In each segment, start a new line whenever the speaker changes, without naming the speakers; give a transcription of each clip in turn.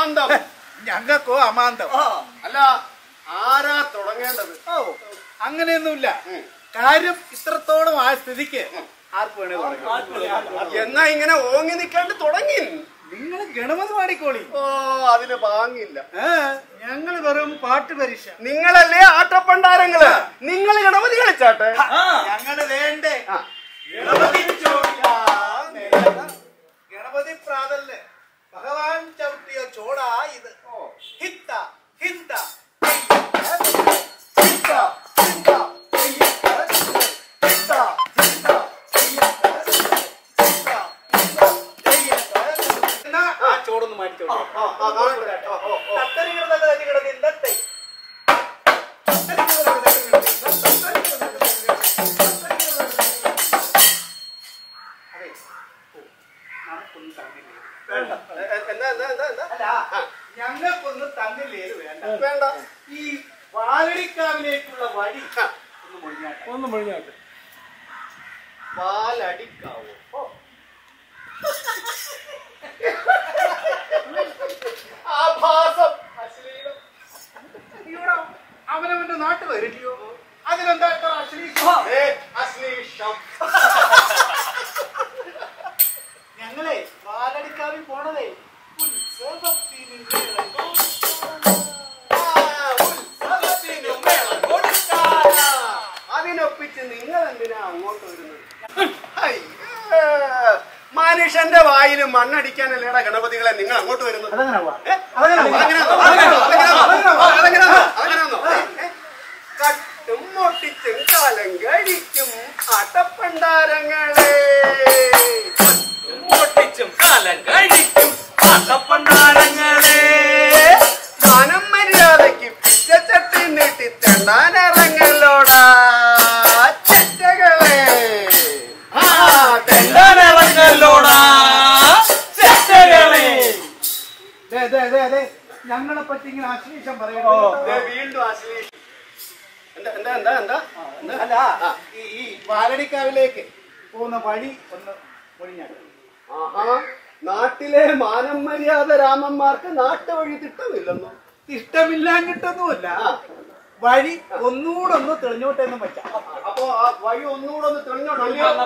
അമാന്തം.
ഞങ്ങൾക്കോ അമാന്തം.
അല്ല, ആരാ തുടങ്ങേണ്ടത്?
അങ്ങനെയൊന്നുമില്ല. കാര്യം ഇത്രത്തോളം ആ സ്ഥിതിക്ക് ആർക്ക് വേണേ തുടങ്ങാം.
എന്നാ ഇങ്ങനെ ഓങ്ങി നിൽക്കാണ്ട് തുടങ്ങി.
നിങ്ങൾ ഗണപതി പാടിക്കോളി.
അതിന് പാങ്ങില്ല.
ഞങ്ങൾ വെറും പാട്ട് പരീക്ഷ.
നിങ്ങളല്ലേ ആട്ടപ്പണ്ടാരങ്ങള്. നിങ്ങൾ ഗണപതി കളിച്ചാട്ടെ.
ഞങ്ങള് വേണ്ടേ ഗണപതി പ്രാതല് ഭഗവാൻ ചവിട്ടിയ ചോടാ ഇത്. ഹിത്ത ഹിന്ത ചോടൊന്ന് മാറ്റി. ഞങ്ങൾക്കൊന്നും തന്നില്ലേത് വേണ്ട. ഈ വാലടിക്കാവിലേക്കുള്ള വഴി ഒന്ന് മൊഴിഞ്ഞാട്ടെ.
വാലടിക്കാവോ? ആഭാസം, അശ്ലീലം.
അവനവന്റെ നാട്ടിൽ വരില്ലയോ? അതിലെന്താ ഇത്ര അശ്ലീഷം? ഞങ്ങളെ വാലടിക്കാവിൽ പോണതേ ഉത്സവത്തിന്
അതിനൊപ്പിച്ച് നിങ്ങൾ എന്തിനാ അങ്ങോട്ട് വരുന്നത്? മനുഷ്യന്റെ വായിൽ മണ്ണടിക്കാനല്ലേടാ ഗണപതികളെ നിങ്ങൾ അങ്ങോട്ട് വരുന്നത്? കട്ടും മൊട്ടിച്ചും കാലം കഴിക്കും ആട്ടപ്പണ്ടാരങ്ങളെ.
പൊട്ടിച്ചും കാലം കഴിക്കും ആട്ടപ്പണ്ടാരങ്ങളെ.
മാനം മര്യാദയ്ക്ക് പിച്ചച്ചട്ടി നീട്ടി തെണ്ടാനിറങ്ങലോടാ ചെറ്റകളെ.
തെണ്ടാനിറങ്ങലോടാ ചെറ്റകളെ.
ഞങ്ങളെ പറ്റി ഇങ്ങനെ അശ്ലീഷം പറയുന്നു.
വീണ്ടും അശ്ലീഷം. എന്താ
അല്ല, ഈ വാലടിക്കാവിലേക്ക് പോകുന്ന വഴി ഒന്ന് ഒഴിഞ്ഞാൽ.
നാട്ടിലെ മാനം മര്യാദ രാമന്മാർക്ക് നാട്ടുവഴി തിട്ടമില്ലെന്നോ?
ഇഷ്ടമില്ലാഞ്ഞിട്ടൊന്നുമല്ല, വഴി ഒന്നുകൂടെ ഒന്ന് തെളിഞ്ഞോട്ടെന്നും വെച്ചാ.
അപ്പൊ ആ വഴി ഒന്നുകൂടെ ഒന്ന് തെളിഞ്ഞോട്ടോ?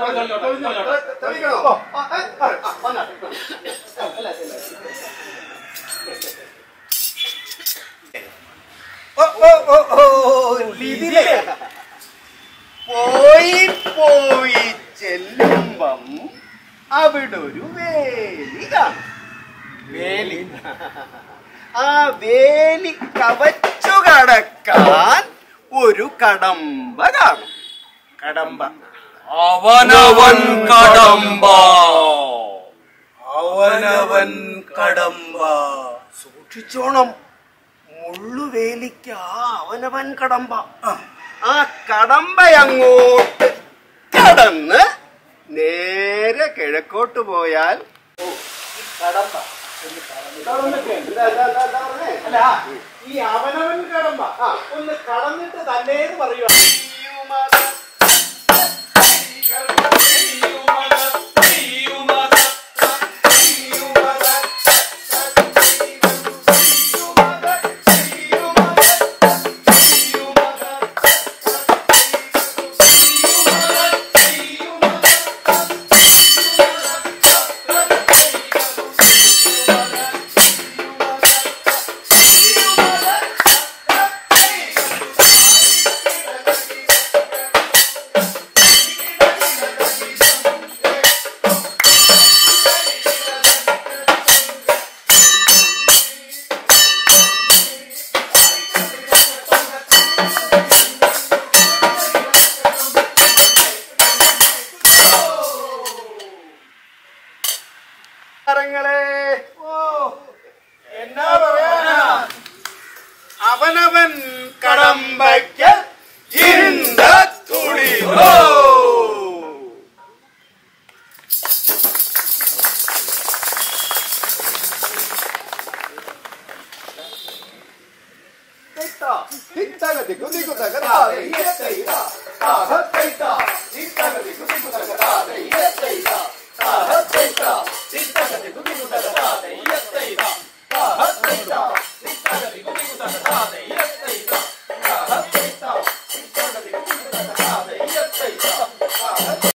പോയി പോയി ചെല്ലുമ്പം അവിടൊരു വേലി കാണും. വേലി. ആ വേലി കവച്ചു കടക്കാൻ ഒരു കടമ്പ കാണും.
കടമ്പ.
അവനവൻ കടമ്പ.
അവനവൻ കടമ്പ.
സൂക്ഷിച്ചോണം, മുള്ളുവേലിക്ക അവനവൻ കടമ്പ. ആ കടമ്പയങ്ങോട്ട് കടന്ന് നേരെ കിഴക്കോട്ട് പോയാൽ
കടമ്പ. അല്ല, ഈ അവനവൻ കടമ്പ ഒന്ന് കടന്നിട്ട് തന്നേന്ന് പറയുക. എന്നാ പറയാനാ, അവനവൻ കടമ്പയ്ക്ക് ഇന്ത തുടിതോ.
ിക്കു